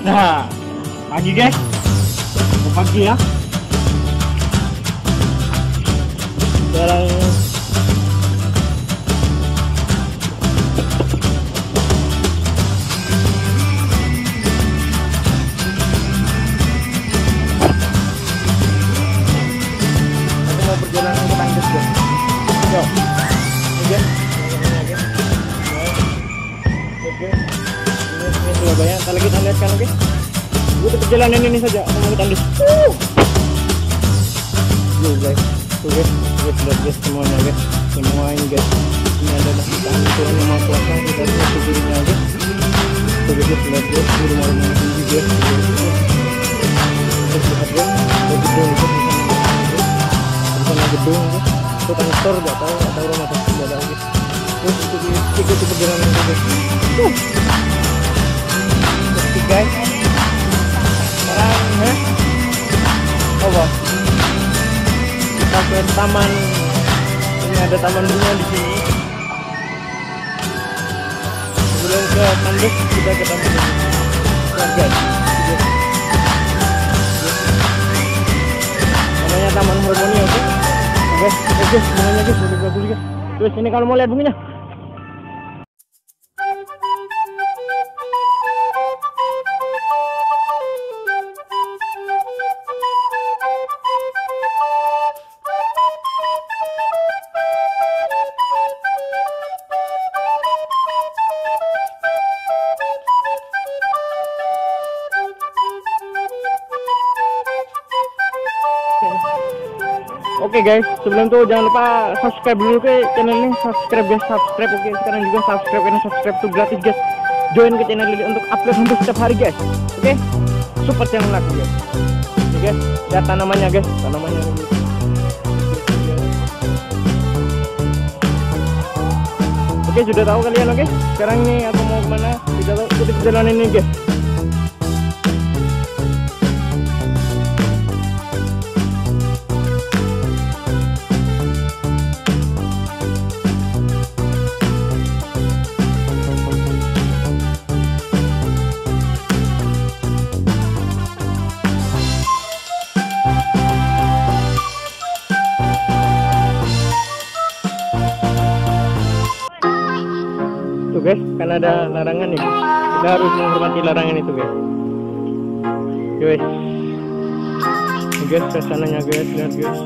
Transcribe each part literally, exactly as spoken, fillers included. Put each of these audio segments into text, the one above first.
Nah, pagi guys, pagi ya. Sekarang aku mau perjalanan ke Tangkes guys. Yo, oke, oke, ini Surabaya. Ntar lagi kita lihat kan, oke? Untuk perjalanan ini saja, aku mau ke Tangkes. Yo guys, tuh guys, guys, lihat guys semuanya guys, semua ini guys. Ini adalah kita Tuhan yang Maha Kuasa, kita lihat sendirinya guys. Tuh guys, lihat guys, ini rumah-rumah tinggi guys. Terus lihat guys, ada gedung guys, di sana gedung guys. Itu kantor, gak tahu, gak tahu rumah sakit, gak tahu guys. Terus itu ikuti perjalanan guys. Tuh, terus guys. Sekarang, ya, oh bos. Kita ke taman. Ini ada taman bunga di sini. Sebelum ke Tangkes kita ke taman ini. Lihat guys. Namanya Taman Harmoni, oke? Oke, oke, bunganya guys, udah bagus guys. Terus ini kalau mau lihat bunganya. Oke okay guys, sebelum itu jangan lupa subscribe dulu ke channel ini, subscribe guys, subscribe. Oke, okay, sekarang juga subscribe, karena subscribe itu gratis guys. Join ke channel ini untuk upload untuk setiap hari guys. Oke, okay? Support channel aku guys. Oke guys, lihat tanamannya guys, tanamannya guys. Oke, okay, sudah tahu kalian, oke? Okay? Sekarang nih aku mau kemana? Kita tahu, ikuti perjalanan ini guys. Guys, kan ada larangan nih, kita harus menghormati larangan itu guys. Guys, ini guys suasananya guys, lihat guys.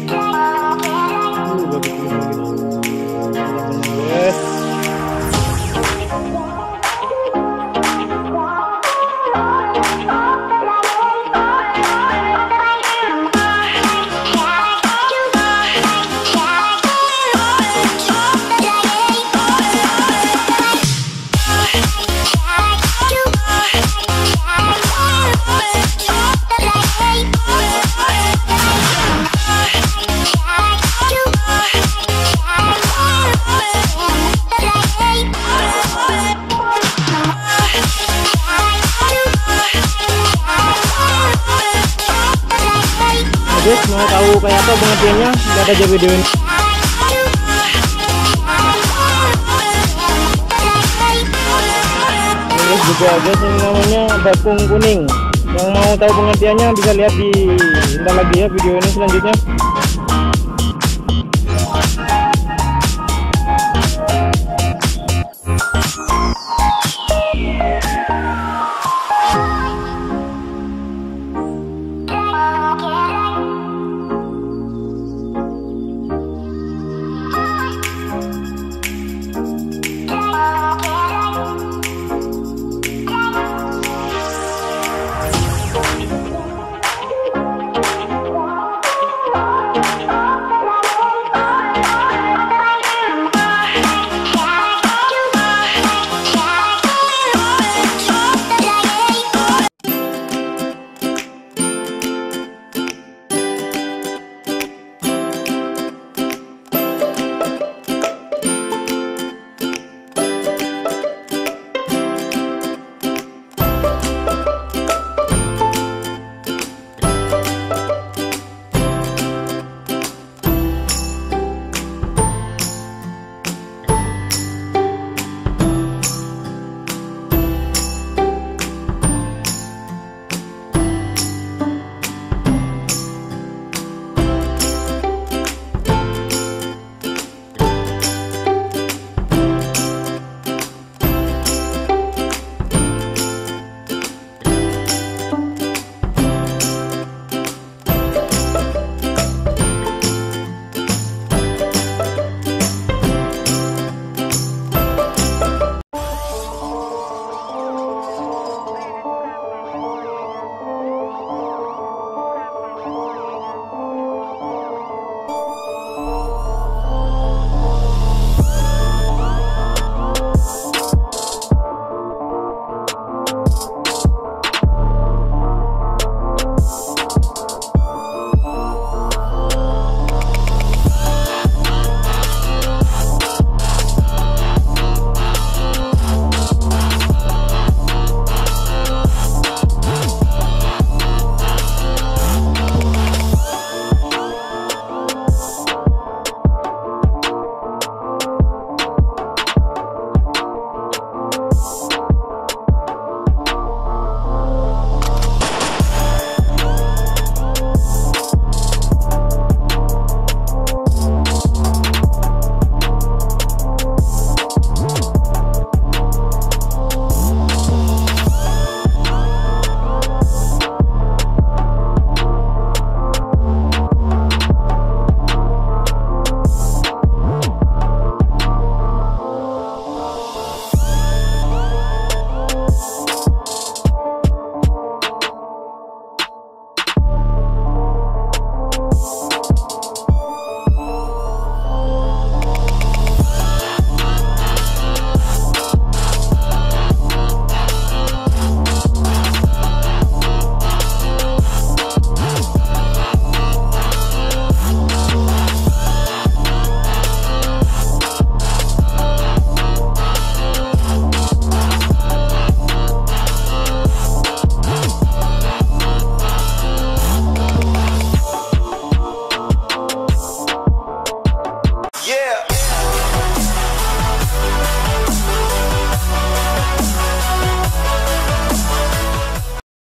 Uh, bagus banget guys. Guys, mau tahu kayak apa pengertiannya, nggak ada aja video ini. Ini juga guys, ini namanya bakung kuning. Yang mau tahu pengertiannya bisa lihat di, entar lagi ya video ini selanjutnya.